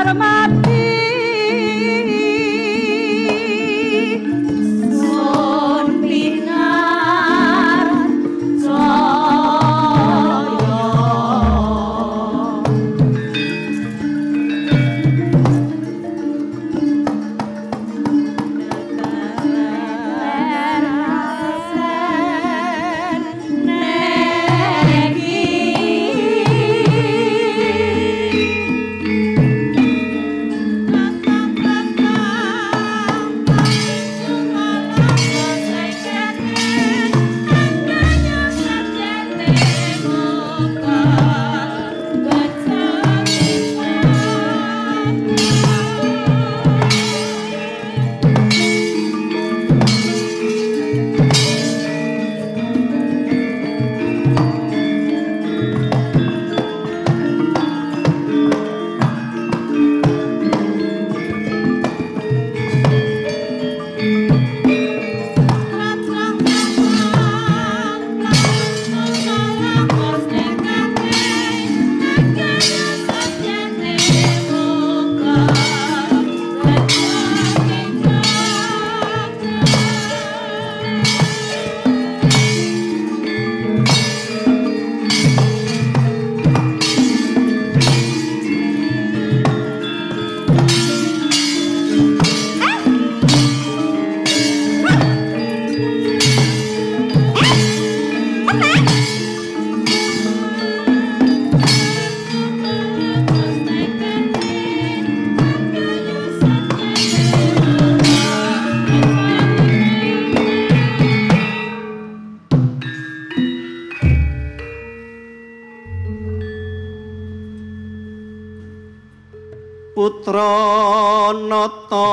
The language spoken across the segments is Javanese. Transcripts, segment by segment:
putra nata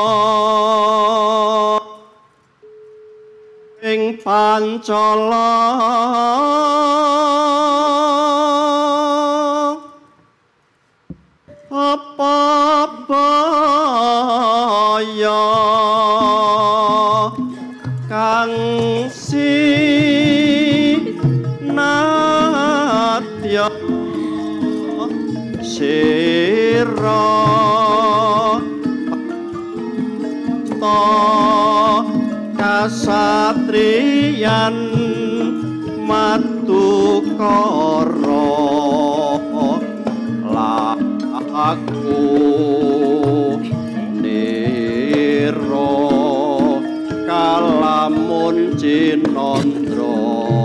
ing Pancala apa baya kang sinatya sira kasatriyan matukara aku nira kalamun cinandra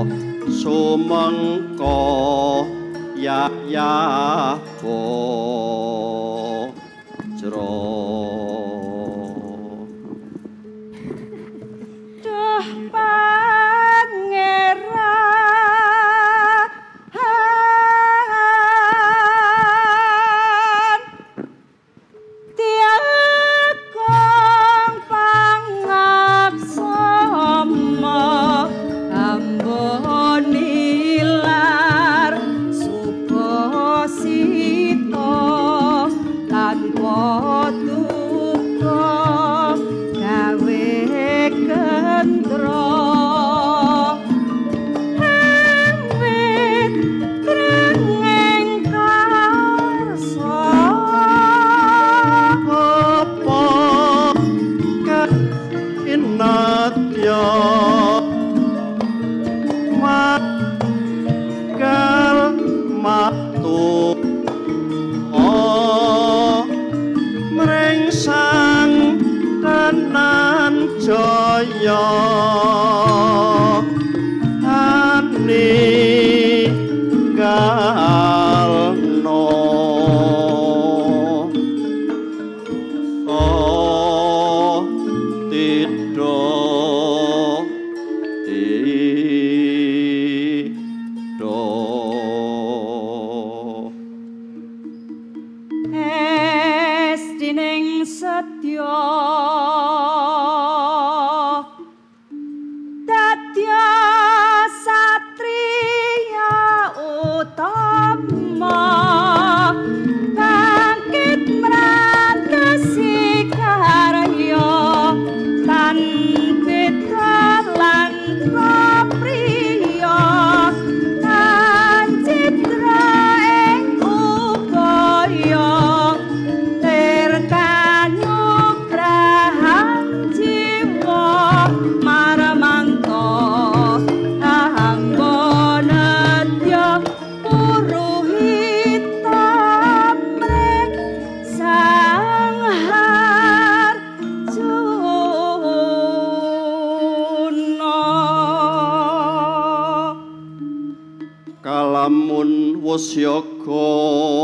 sumengka yaya wajra duh pangeran tiakong pangaksama ambonilar suposito tanpa duka gawe kendra awit krengeng karsa apa kinatya magal matu Wasyaga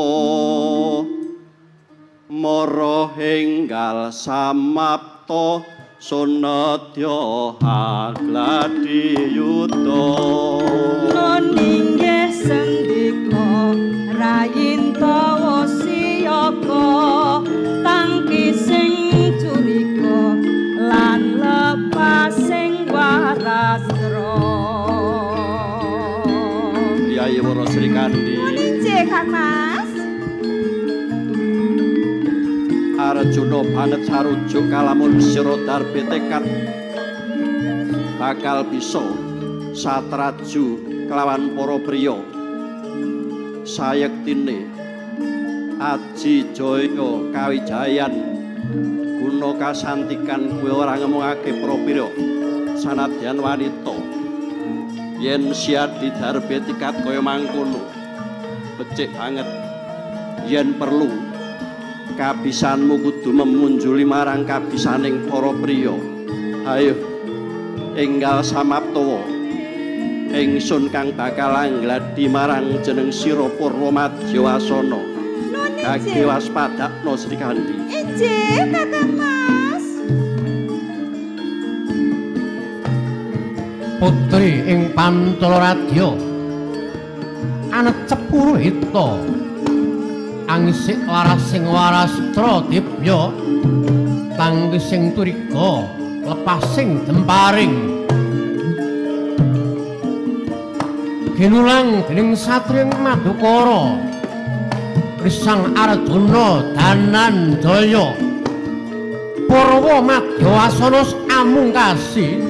mara enggal samapta sunadya hagladi yuda nun inggih sendika rayintawa siyaga tangkising curiga lan lepasing warastra Yayi Wara Sri Kandi Nggih Kang Mas Arjuna banget sarujuk kalamun sira darbe tekad bakal bisa satraju kelawan para priya sayektine aji jaya kawijayan guna kasantikan kuwi ora ngemungake para priya sanadyan wanita yen siadi darbe tekad kaya mangkono becik banget yen perlu kabisanmu kudu memunjuli marang kabisaning para priya. Ayo enggal samaptawa ingsun kang bakal anggladi marang jeneng sira Purwamadya Wasana. Kake waspadakna Sri Kandi. Inggih Kakang Mas Putri ing Pantalaradya anecep Purohita angisik larasing warastra dibya tangkising turiga lepasing demparing ginulang dening satriya Madukara Risang Arjuna Danandaya Purwamadya Wasana amungkasi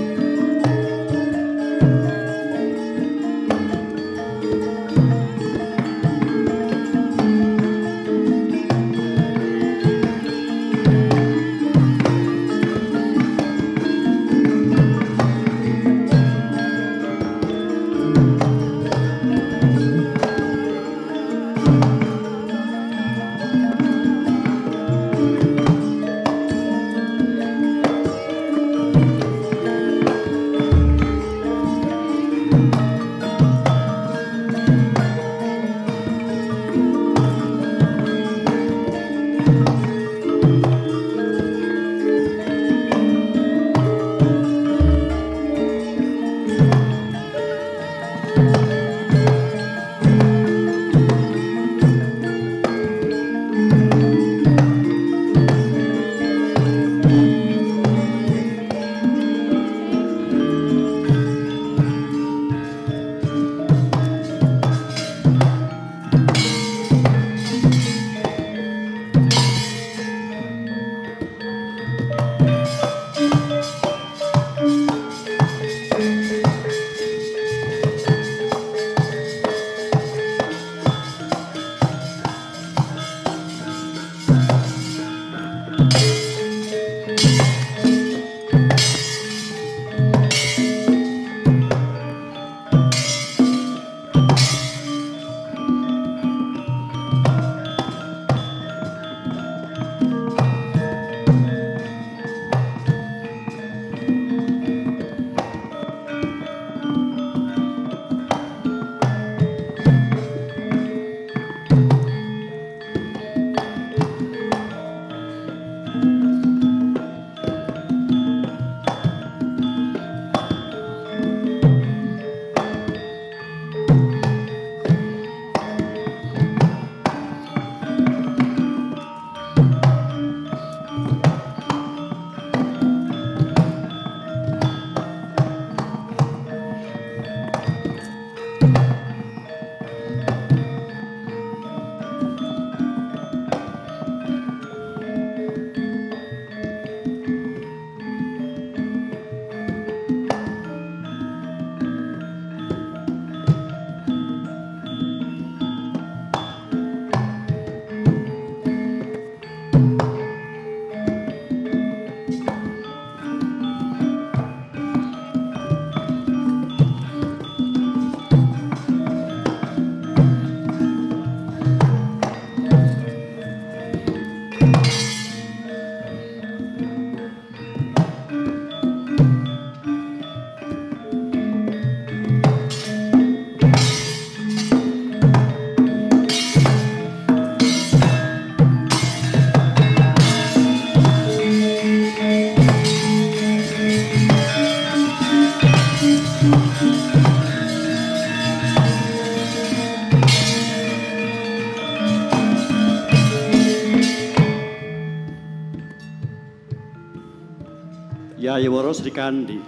Yayi Wara Srikandi.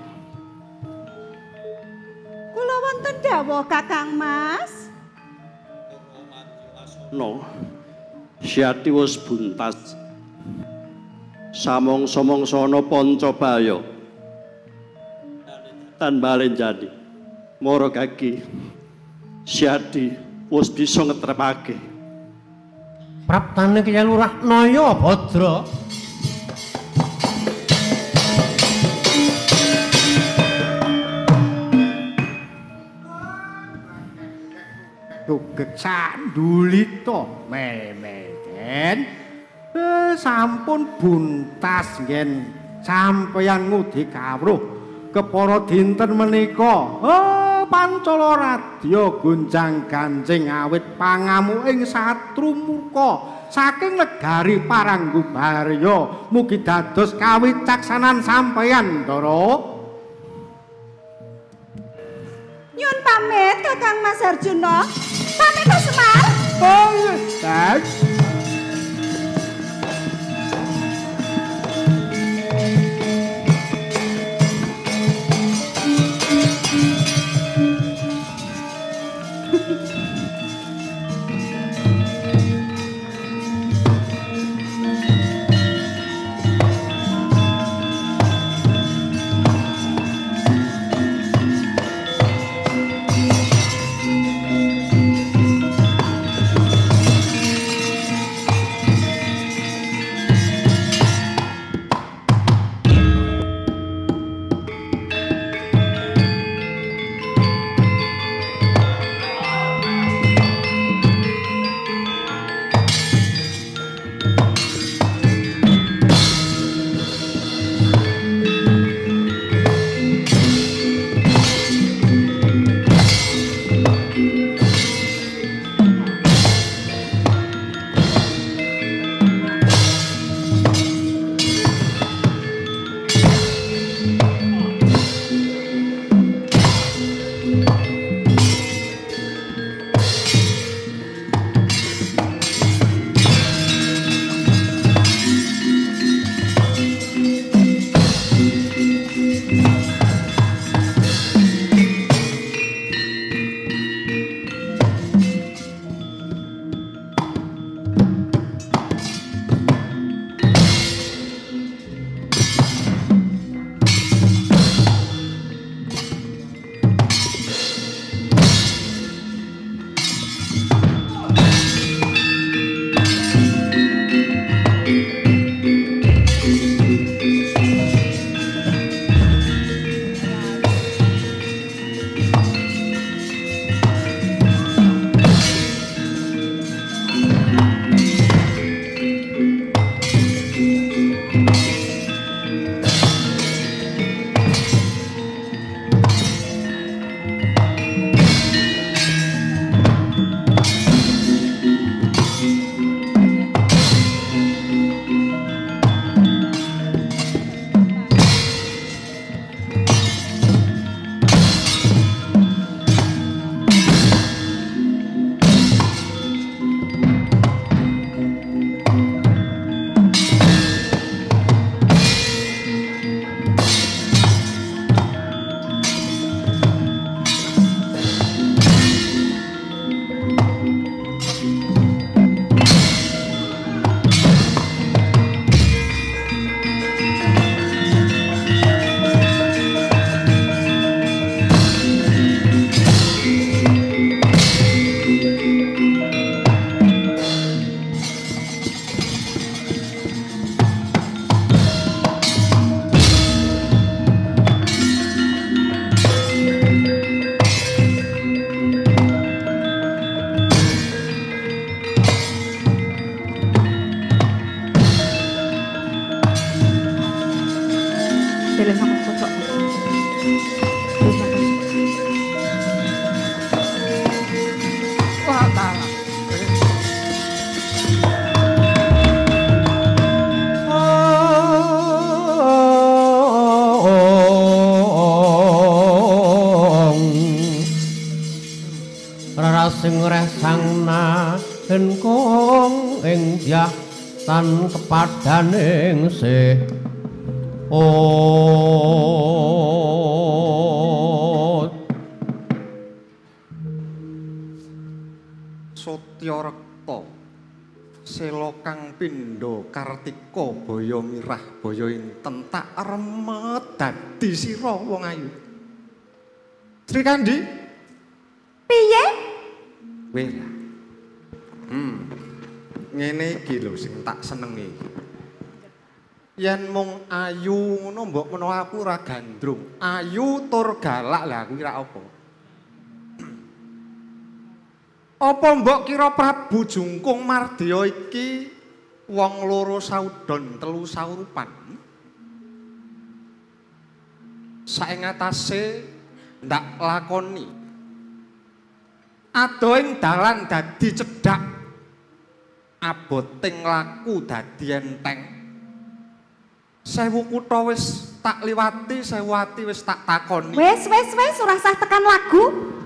Kula wonten dawuh Kakang Mas. No. Syati wis buntas. Samongso-mongso ana Pancabaya. Tan balenjani. Mara kaki. Syati wis bisa ngetrepake. Praptane Kyai Lurah Naya Badra. Tugek sandulita memeden sampun buntas ngen sampeyan ngudi kawruh kepara dinten menika Pancala Radya gunjang ganjing awit pangamu ing Satrumuka saking negari Paranggubarya mugi dados kawicaksanan sampeyan Ndara. Nyun pamit Kakang Mas Arjuna. Pamit Semar. Oh, yes. sing resangna engkong ing diah tan kepadaning se Satya Rekta Sela kang pindha Kartika baya mirah baya inten tak remet dadi sira wong ayu. Sri Kandi Piye? Wela. Ngene iki lho sing tak senengi. Yen mung ayu ngono mbok menawa aku ora gandrung. Ayu tur galak lah aku kira apa? Apa mbok kira Prabu Jungkung Mardya iki wong loro saudon telu saurupan? Saeng atase ndak lakoni. Ado ing dalan dadi cedhak. Aboting laku dadi enteng. 1000 kutha wis tak liwati, 1000 ati wis tak takoni. Wis ora usah tekan lagu.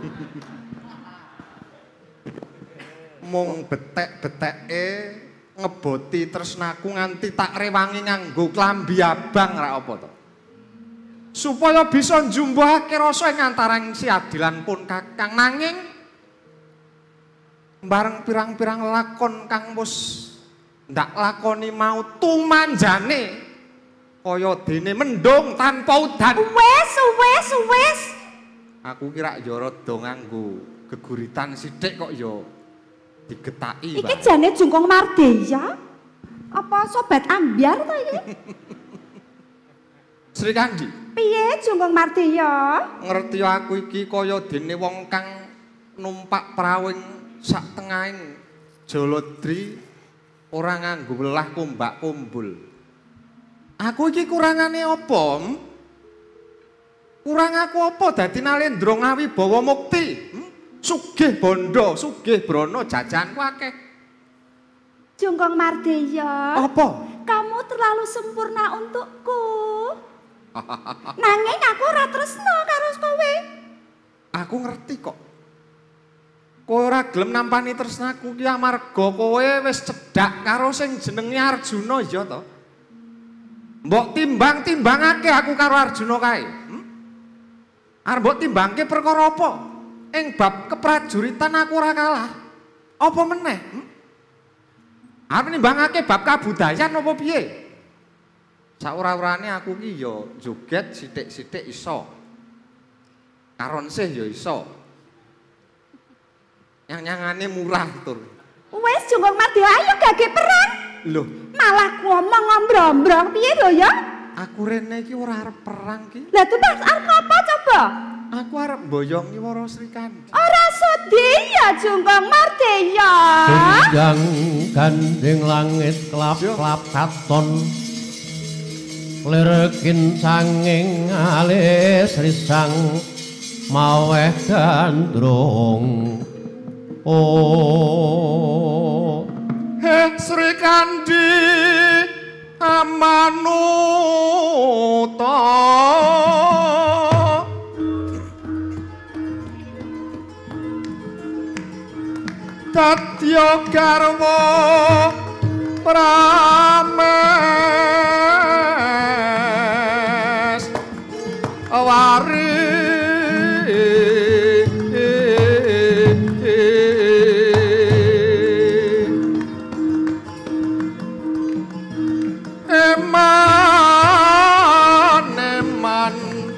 Mung betek-beteke ngeboti tresnaku nganti tak rewangi nganggo klambi abang ra apa to. Supaya bisa njumbuhake rasa ing antaraning si Adilan pun Kakang nanging bareng pirang-pirang lakon kang wis ndak lakoni mau tumanjane kaya dene mendung tanpa udan. Wis. Aku kira ya rada nganggo geguritan sithik kok ya digetaki. Iki jane Jungkung Mardya? Apa sobat ambyar to iki? Sri Kandi. Piye Jungkung Mardya? Ngerti aku iki kaya dene wong kang numpak prawing sak tengahing Jaladri ora nganggo welah kumbak kumbul. Aku iki kurangane apa? Kurang aku apa dadi Nalendra Ngawibawa Mukti? Sugih bondo, sugih brana jajanku akeh. Jungkung Mardya. Apa? Kamu terlalu sempurna untukku. Nanging aku ora tresna karo kowe. Aku ngerti kok. Kowe ora gelem nampani tresnaku ki amarga kowe wis cedhak karo sing jenenge Arjuna ya to. Mbok timbang-timbangake aku karo Arjuna kae. Arep mbok timbangke perkara apa? Ing bab keprajuritan aku ora kalah. Apa meneh? Arep nimbangake bab kabudayan apa piye? Saura-urane aku ki ya joget sithik-sithik iso. Karon sih ya iso. Nyangane murah tur. Wis Jungkung Mardya ayo gage perang. Loh, Malah ngomong ngombrong-ombrong piye lho ya? aku rene iki ora arep perang ki. Lah tumbas arep apa coba? Aku arep mboyongi Wara Sri Kandi. Ora sudi ya Jungkung Mardya. Gendang gandeng langit kelap-kelap katon Lirekin sanging alis risang maweh gandrung. Oh Sri Kandi amanuta Tatya garwa prames wari eman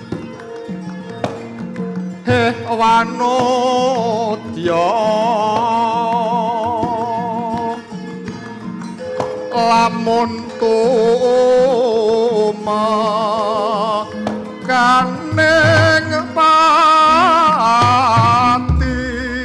wanodya lamun tumakaneng pati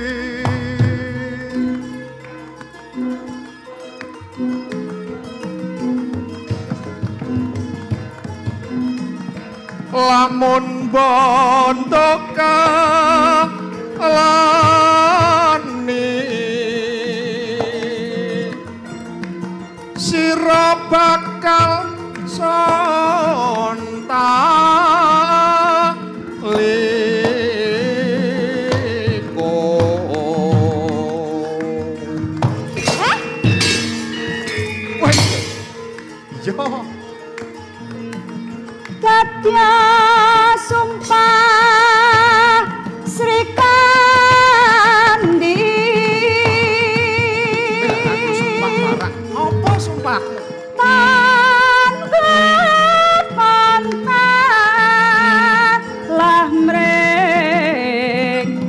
lamun bondo kalani sira bakal sontaliko. Wah, iya. Satya sumpah Sri Kandi. Aku sumpah marah. Apa sumpahmu? Pantat lah mrek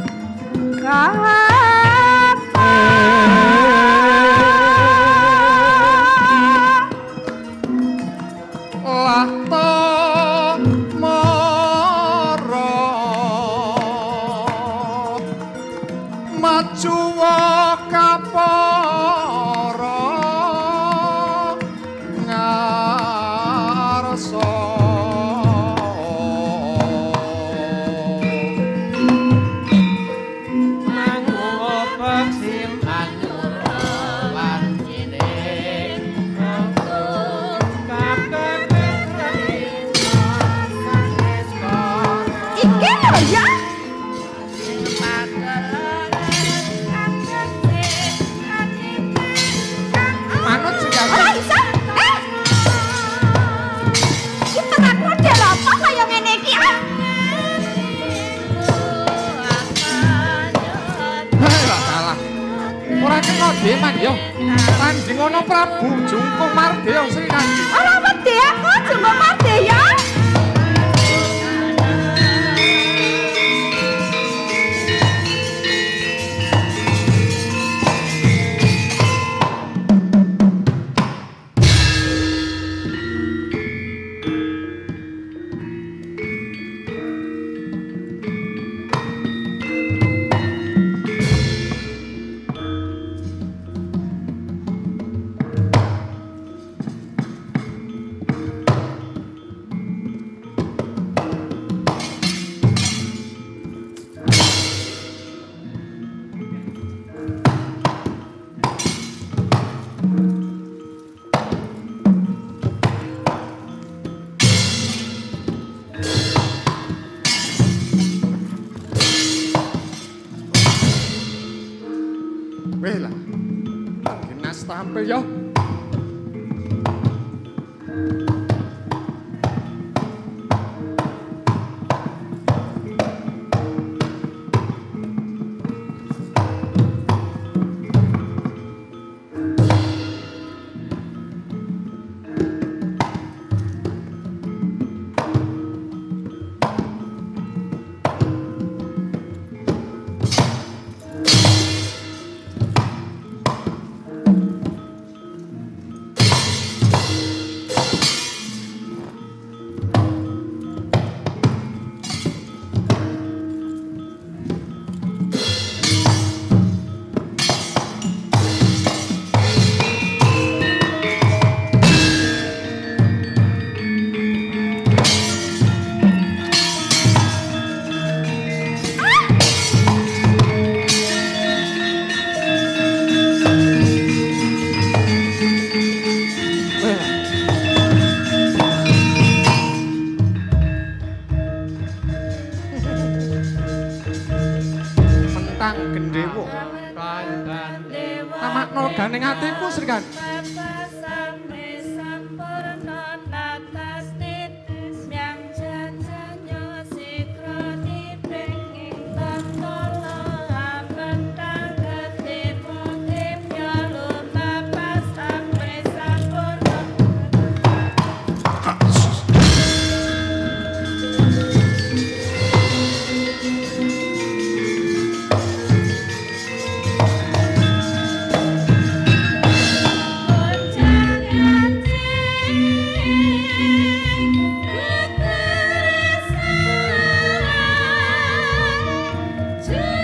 Deman yo, Panjingono Prabu Jungkung Mardeya Sri Kandi. Ora wedi aku Jungkung Mardeya. Wela, Ginas tampil yo. Tamakno ganing atiku Sri Kandi. To